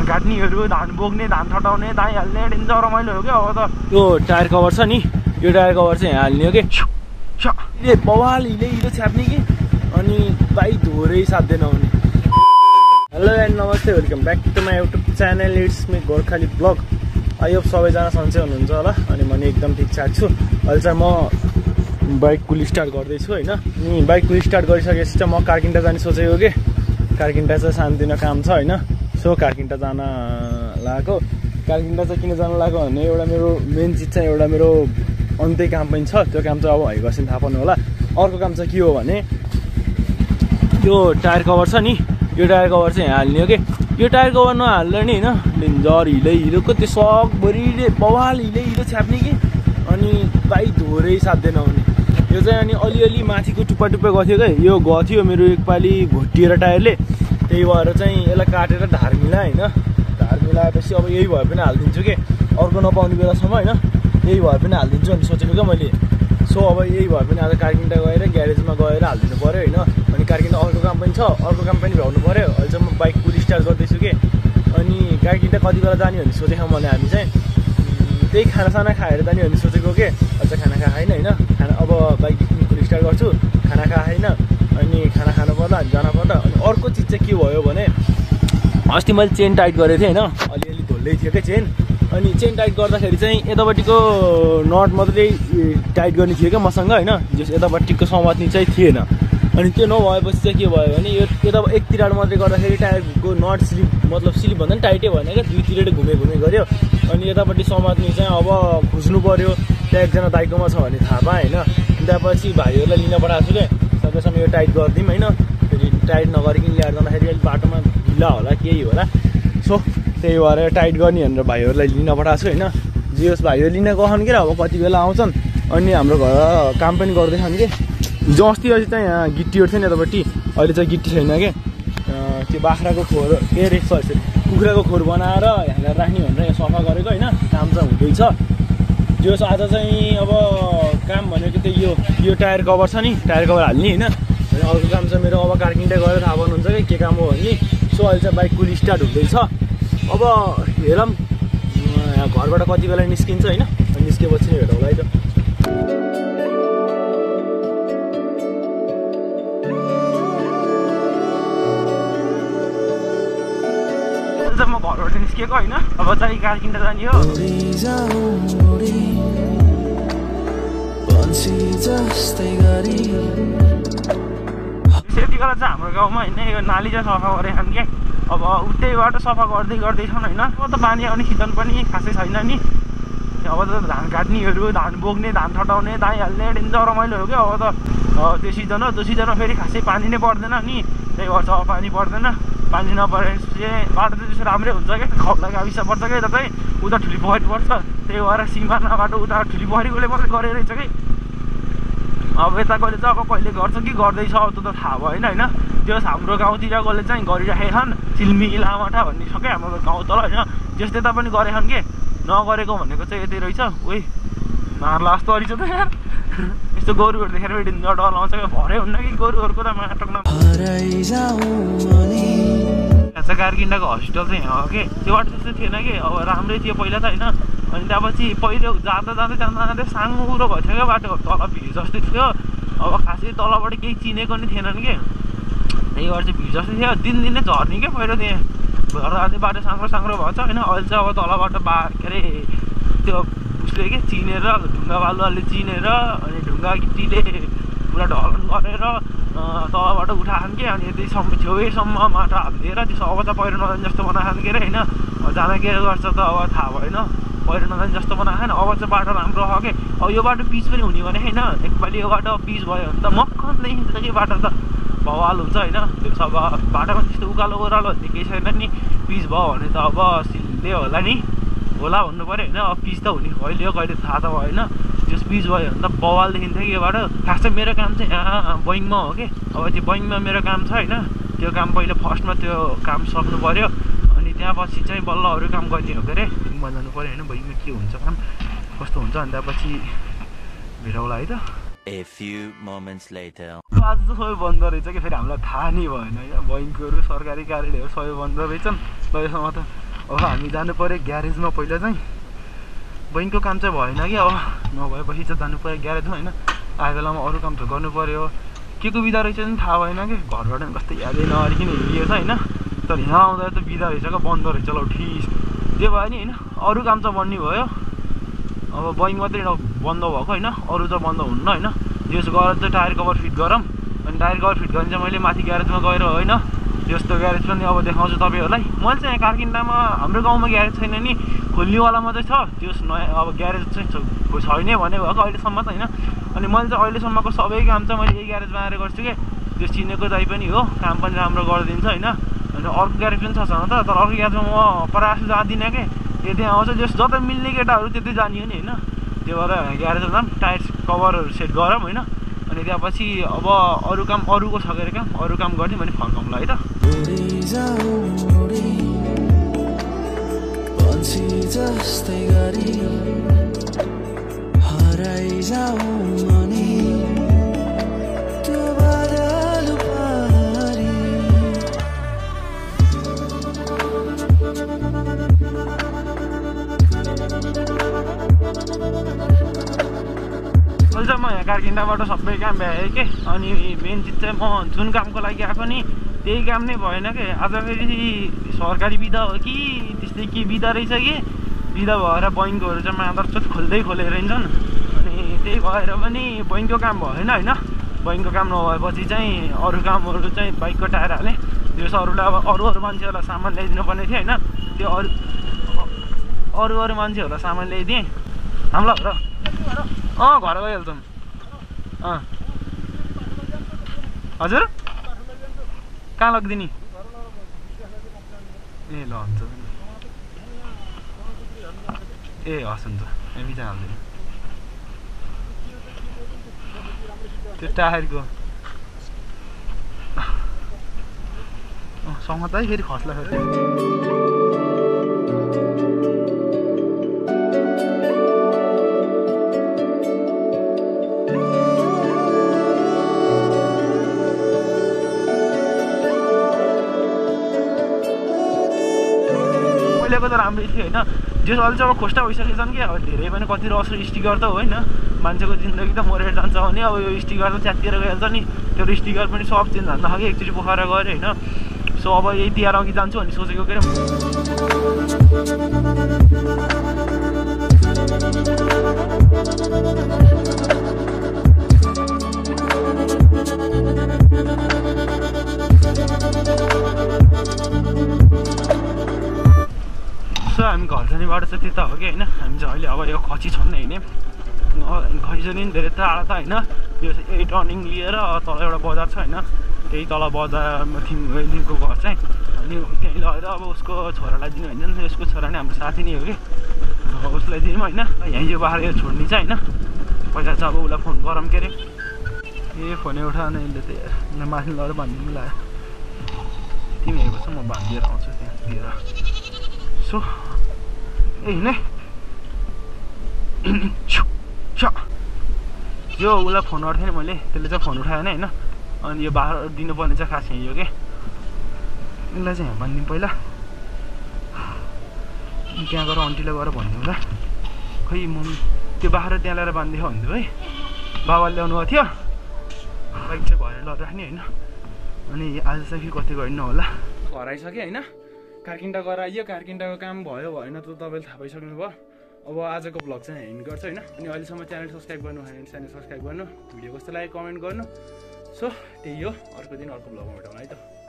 काट्नेहरू धान बोक्ने धान ठटाउने दाइहाल्ने डेन्जर रमाइलो हो क्या अब त यो टायर कभर छ नि यो टायर कभर चाहिँ यहाँ हाल्ने हो कि ए बवाल हिलो छ्याप्ने कि अनि बाइक धोरै साध्य नहुने हेलो एन्ड नमस्ते welcome back to my YouTube channel it's me Gorkhali vlog I hope सबैजना सन्चै हुनुहुन्छ होला अनि म नि एकदम ठिकठाक छु अहिले चाहिँ म बाइक कुल स्टार्ट गर्दैछु होइन अनि बाइक कुल स्टार्ट गरिसकेपछि चाहिँ म कारकिन्टा जाने सोचेको कि कारकिन्टा चाहिँ सानोतिनो काम छ होइन सो कारकिन्टा जान लागेको कारकिन्टा चाहिँ किन जान लागेको भने एउटा मेरो मेन चिज चाहिँ एउटा मेरो अन्त्य काम पनि छ त्यो काम चाहिँ अब भइगएपछि थाहा पाउनु होला अर्को काम चाहिँ के हो भने यो टायर कभर छ नि यो टायर कभर चाहिँ यहाँ हाल्ने हो कि यो टायर कभर नहाल्दा नि होइन डेन्जर हिलोको त्यो सकभरिले बवाल हिलो छ्याप्ने कि अनि बाइक धोरै साध्य नहुने यो चाहिँ अनि अलिअलि माथिको टुप्पा गथ्यो क्या यो गथ्यो मेरो एकपालि घोटिएर टायरले त्यही भएर चाहिँ यसलाई काटेर ढार मिलाएँ होइन ढार मिलाएपछि अब यही भए पनि हालिदिन्छु कि अर्को नपाउने बेलासम्म होइन यही भए पनि हालिदिन्छु अनि सोचेको क्या मैले सो अब यही भए पनि आज कारकिन्टा गएर ग्यारेजमा गएर हालिदिनु पऱ्यो होइन अनि कारकिन्टा अर्को काम पनि छ अर्को काम पनि भ्याउनु पऱ्यो अहिले चाहिँ म बाइक कुल स्टार्ट गर्दैछु कि अनि कारकिन्टा कति बेला जाने भन्ने सोचेको भने हामी चाहिँ त्यही खानासाना खाएर जाने भन्ने सोचेको के अझ खाना खाएन होइन खाना अब बाइक कुल स्टार्ट गर्छु खाना खाएन अनि खाना खानु पर्दा अनि जान पर्दा अनि अर्को चिज चाहिँ के भयो भने अस्ति मैले चेन टाइट गरेको थिएँ होइन अलिअलि धोल्दै थियो क्या चेन अनि चेन टाइट गर्दाखेरि चाहिँ यतापट्टिको नट मात्रै टाइट गर्ने थियो क्या मसँग होइन जस यतापट्टिको समात्ने चाहिँ थिएन अनि त्यो नभएपछि चाहिँ के भयो भने यो यता एकतिर मात्रै गर्दाखेरि टायरको नट स्लिप मतलब स्लिप भन्दा पनि टाइटै भएन क्या दुईतिर घुमे गऱ्यो अनि यतापट्टि समात्ने चाहिँ अब खोज्नु पऱ्यो त्यहाँ एकजना दाइकोमा छ भने थाहा पाएँ होइन त्यहाँपछि भाइहरूलाई लिन पठाएको छु क्या सकेसम्म यो टाइट गरिदिउँ होइन फेरि टाइट नगरिकन ल्याएर जाँदाखेरि अलिक बाटोमा ढिला होला केही होला सो त्यही भएर टाइट गर्ने भनेर भाइहरूलाई लिन पठाएको छु होइन जे होस् भाइहरू लिन गहन कि अब कति बेला आउँछन् अनि हाम्रो घर काम पनि गर्दैछन् कि हिजो अस्ति चाहिँ यहाँ गिट्टीहरू थियो नि यतापट्टि अहिले चाहिँ गिट्टी छैन कि त्यो बाख्राको खोर के अरे सरी कुखुराको खोर बनाएर यहाँनिर राख्ने भनेर यहाँ सफा गरेको होइन काम चाहिँ हुँदैछ जो आज चाहिँ अब काम भनेको त्यही यो टायर कभर छ नि टायर कभर हाल्ने होइन अनि अर्को काम चाहिँ मेरो अब कारकिन्टा गएर थाहा पाउनुहुन्छ कि के काम हो भने सो अहिले चाहिँ बाइक कुल स्टार्ट हुँदैछ अब हेरौँ घरबाट कति बेला निस्किन्छ होइन निस्केपछि नै हेरौँ है त म घरबाट निस्केको होइन अब चाहिँ कारकिन्टा जाने हो त्यतिखेर चाहिँ हाम्रो गाउँमा होइन यो नाली चाहिँ सफा गरेछन् क्या अब उतैबाट सफा गर्दैछन् होइन अब त पानी आउने सिजन पनि खासै छैन नि अब त धान काट्नेहरू धान बोक्ने धान ठटाउने दाइहाल्ने डेन्जर रमाइलो हो क्या अब त त्यो सिजन हो त्यो सिजनमा फेरि खासै पानी नै पर्दैन नि त्यही भएर अब पानी पर्दैन पानी नपरेपछि बाटो त त्यसो राम्रै हुन्छ क्या खौला गाविस पर्छ क्या यता चाहिँ उता ठुली पोखरी पर्छ त्यही भएर सिमाना बाटो उता ठुली पोखरीकोले मात्रै गरेर रहेछ कि अब यताकोले चाहिँ अब कहिले गर्छ कि गर्दैछ अब त्यो त थाहा भएन होइन त्यो हाम्रो गाउँतिरकोले चाहिँ गरिराखेका छन् सिल्मी लामाटा भन्ने छ क्या हाम्रो गाउँ तल होइन जस त्यता पनि गरेछन् कि नगरेको भनेको चाहिँ यतै रहेछ उही मार्ला जस्तो रहेछ त यार यस्तो गोरुहरू देखेर डेन्जर डर लाउँछ क्या भरै हुन्न कि गोरुहरूको त माटोमा चाहिँ कारकिन्टाको हस्पिटल चाहिँ यहाँ हो कि त्यो बाटो त्यस्तो थिएन कि अब राम्रै थियो पहिला त होइन अनि त्यहाँपछि पहिलो जाँदै साँगुरो भएको थियो क्या बाटो तल भिड जस्तै थियो अब खासै तलबाट केही चिनेको नि थिएनन् कि त्यही भएर चाहिँ भिड जस्तै थियो दिनदिनै झर्ने क्या पहिलो त्यहाँ झर्दा बाटो साङ्ग्रो भएको छ होइन अहिले चाहिँ अब तलबाट के अरे त्यो उसले के चिनेर ढुङ्गा बालुवाले चिनेर अनि ढुङ्गा गिट्टीले पुरा ढलन गरेर तलबाट उठाएछन् कि अनि यतिसम्म छेउैसम्म माटो हालिदिएर त्यो अब त पहिरो नजाने जस्तो बनाएछन् के अरे होइन जान के गर्छ त अब थाहा भएन पहिरो नजाने जस्तो बनाएछन् अब चाहिँ बाटो राम्रो हो कि अब यो बाटो पिच पनि हुने भने होइन एकपालि यो बाटो पिच भयो भने त मक्खन देखिन्छ कि बाटो त भवाल हुन्छ होइन त्यो सब बाटोमा त्यस्तो उकालो ओह्रालो भन्ने केही छैन नि पिच भयो भने त अब सिल्दै होला नि होला भन्नु पऱ्यो होइन अब पिच त हुने कहिले हो कहिले थाहा त भएन त्यो पिच भयो भने त बवाल देखिन्थ्यो कि योबाट खास चाहिँ मेरो काम चाहिँ यहाँ बैङ्कमा हो कि अब त्यो बैङ्कमा मेरो काम छ होइन त्यो काम पहिला फर्स्टमा त्यो काम सक्नु पऱ्यो अनि त्यहाँपछि चाहिँ बल्ल अरू काम गर्ने हो के अरे बैङ्कमा जानु पऱ्यो होइन बैङ्कमा के हुन्छ काम कस्तो हुन्छ अनि त्यहाँपछि भेटौँला है त A few moments later. आज त सबै बन्द रहेछ कि फेरि हामीलाई थाहा नै भएन हैन बैंकहरु सरकारी कार्यालयहरु सबै बन्द रहेछन् ल यसमा त अब हामी जानु पऱ्यो ग्यारेजमा पहिला चाहिँ बैङ्कको काम चाहिँ भएन कि अब नभएपछि चाहिँ जानु पऱ्यो ग्यारेजमा होइन आएको बेलामा अरू काम त गर्नु पऱ्यो के को बिदा रहेछ नि थाहा भएन कि घरबाट पनि कस्तो यादै नअरिकन हिँडिएको छ होइन तर यहाँ आउँदा त बिदा रहेछ क्या बन्द रहेछ ल ठिस जे भयो नि होइन अरू काम चाहिँ बन्ने भयो अब बैङ्क मात्रै बन्द भएको होइन अरू चाहिँ बन्द हुन्न होइन यस गरेर चाहिँ टायर कभर फिट गरौँ अनि टायर कभर फिट गर्ने चाहिँ मैले माथि ग्यारेजमा गएर होइन त्यस्तो ग्यारेज पनि अब देखाउँछु तपाईँहरूलाई मैले चाहिँ यहाँ कारकिन्डामा हाम्रो गाउँमा ग्यारेज छैन नि खोल्नेवालामा चाहिँ छ त्यस नयाँ अब ग्यारेज चाहिँ छैन भने भएको अहिलेसम्म त होइन अनि मैले चाहिँ अहिलेसम्मको सबै काम चाहिँ मैले यही ग्यारेजमा आएर गर्छु कि त्यो चिनेको दाइ पनि हो काम पनि राम्रो गरिदिन्छ होइन अनि अर्को ग्यारेज पनि छ त तर अर्को ग्यारेजमा म परासी जाँदिनँ कि यदि आउँछ जस जता मिल्ने केटाहरू त्यतै जाने हो नि होइन त्यो भएर ग्यारेजमा जाऊँ टायर कभरहरू सेट गरौँ होइन अनि त्यहाँपछि अब अरू काम अरूको छ गरे काम अरू काम गरिदिउँ भने फर्काउँला है त जस्तै गरी हराइजाऊ मनी त्यो बादल पारी अहिले चाहिँ म यहाँ कारकिन्डाबाट सबै काम भ्याएँ के अनि मेन चिज चाहिँ म जुन कामको लागि आएको नि त्यही काम नै भएन कि आज फेरि सरकारी बिदा हो कि त्यस्तै के बिदा रहेछ कि बिदा भएर बैङ्कहरू चाहिँ मादरचोत खोलेर हिँड्छन् अनि त्यही भएर पनि बैङ्कको काम भएन होइन बैङ्कको काम नभएपछि चाहिँ अरू कामहरू चाहिँ बाइकको टायर हालेँ त्यो अरूलाई अब अरू मान्छेहरूलाई सामान ल्याइदिनु पर्ने थियो होइन त्यो अरू मान्छेहरूलाई सामान ल्याइदिएँ हामीलाई हो र घर गइहाल्छौँ हजुर कहाँ लगिदिने ए ल हुन्छ ए हस् हुन्छ बिचमा हाल्दैन त्यो टायरको सँग त फेरि खस्ला फेरि पहिलाको त राम्रै थियो होइन जो अहिले चाहिँ अब खोस्टा भइसकेको छन् कि अब धेरै पनि कति रस स्टिकर त होइन मान्छेको जिन्दगी त मरेर जान्छ भने अब यो स्टिकर त च्यातिएर गइहाल्छ नि त्यो स्टिकर पनि सब चेन्ज हाल्न खालि एकचोटि पोखरा गएर होइन सो अब यही तिहार अघि जान्छु भने सोचेको के हामी घर जाने बाटो चाहिँ त्यता हो कि होइन हामी चाहिँ अहिले अब यो खसी छोड्ने हिँड्यौँ खसी छोड्ने पनि धेरै टाढा त होइन त्यो यही टर्निङ लिएर तल एउटा बजार छ होइन त्यही तल बजारमा थिङको घर चाहिँ अनि त्यहीँ लगेर अब उसको छोरालाई दिनु होइन उसको छोरा नै हाम्रो साथी नै हो कि उसलाई दिउँ होइन यहीँ यो बाहिर छोड्ने चाहिँ होइन पहिला चाहिँ अब उसलाई फोन गरौँ के अरे ए फोनै उठाएन यसले त्यही माथि लगेर भनिदिनु लाग्यो तिमी हेरेको छ म बाँधिदिएर आउँछु त्यहाँतिर सो ए हिँड यो उसलाई फोन गरेको थिएँ नि मैले त्यसले चाहिँ फोन उठाएन होइन अनि यो बाह्र दिनुपर्ने चाहिँ खास यही हो कि यसलाई चाहिँ यहाँ भनिदिउँ पहिला त्यहाँ गएर आन्टीलाई गएर भनिदिउँ ल खै मम्मी त्यो बाह्र त्यहाँ ल्याएर बाँधिदियो भनिदियो है बाबाले ल्याउनु भएको थियो बाइक चाहिँ भएर लगिराख्ने होइन अनि आज चाहिँ फेरि कति गरिनु होला घर आइसक्यो होइन कारकिन्डा गएर आइयो कारकिन्डाको काम भयो भएन त तपाईँले थाहा पाइसक्नु भयो अब आजको भ्लग चाहिँ एन्ड गर्छ होइन अनि अहिलेसम्म च्यानल सब्सक्राइब गर्नु भयो भने च्यानल सब्सक्राइब गर्नु भिडियो कस्तो लाग्यो कमेन्ट गर्नु सो त्यही हो अर्को दिन अर्को भ्लगमा भेटौँ है त।